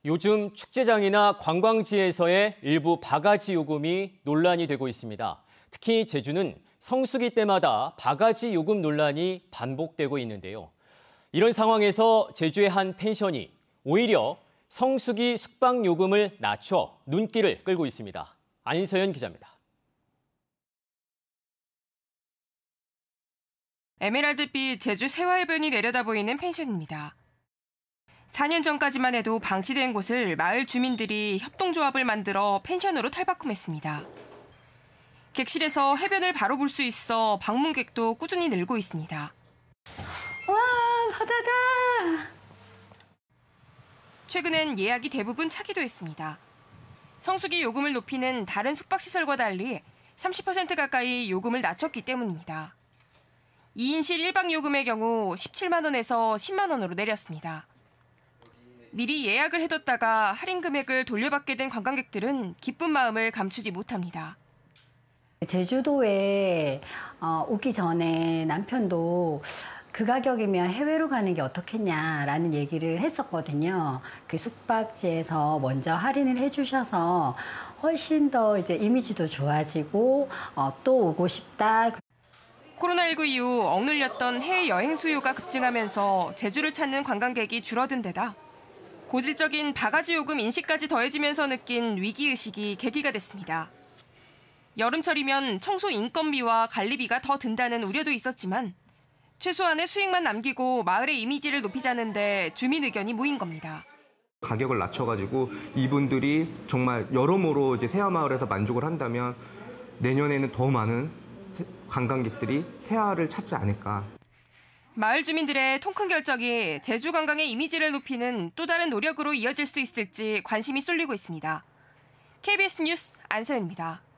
요즘 축제장이나 관광지에서의 일부 바가지 요금이 논란이 되고 있습니다. 특히 제주는 성수기 때마다 바가지 요금 논란이 반복되고 있는데요. 이런 상황에서 제주의 한 펜션이 오히려 성수기 숙박 요금을 낮춰 눈길을 끌고 있습니다. 안서연 기자입니다. 에메랄드빛 제주 세화해변이 내려다보이는 펜션입니다. 4년 전까지만 해도 방치된 곳을 마을 주민들이 협동조합을 만들어 펜션으로 탈바꿈했습니다. 객실에서 해변을 바로 볼 수 있어 방문객도 꾸준히 늘고 있습니다. 와, 바다다! 최근엔 예약이 대부분 차기도 했습니다. 성수기 요금을 높이는 다른 숙박시설과 달리 30% 가까이 요금을 낮췄기 때문입니다. 2인실 1박 요금의 경우 17만 원에서 10만 원으로 내렸습니다. 미리 예약을 해뒀다가 할인 금액을 돌려받게 된 관광객들은 기쁜 마음을 감추지 못합니다. 제주도에 오기 전에 남편도 그 가격이면 해외로 가는 게 어떻겠냐라는 얘기를 했었거든요. 그 숙박지에서 먼저 할인을 해주셔서 훨씬 더 이제 이미지도 좋아지고 또 오고 싶다. 코로나19 이후 억눌렸던 해외여행 수요가 급증하면서 제주를 찾는 관광객이 줄어든 데다 고질적인 바가지 요금 인식까지 더해지면서 느낀 위기의식이 계기가 됐습니다. 여름철이면 청소 인건비와 관리비가 더 든다는 우려도 있었지만 최소한의 수익만 남기고 마을의 이미지를 높이자는데 주민 의견이 모인 겁니다. 가격을 낮춰가지고 이분들이 정말 여러모로 이제 세화마을에서 만족을 한다면 내년에는 더 많은 관광객들이 세화를 찾지 않을까. 마을 주민들의 통 큰 결정이 제주 관광의 이미지를 높이는 또 다른 노력으로 이어질 수 있을지 관심이 쏠리고 있습니다. KBS 뉴스 안서연입니다.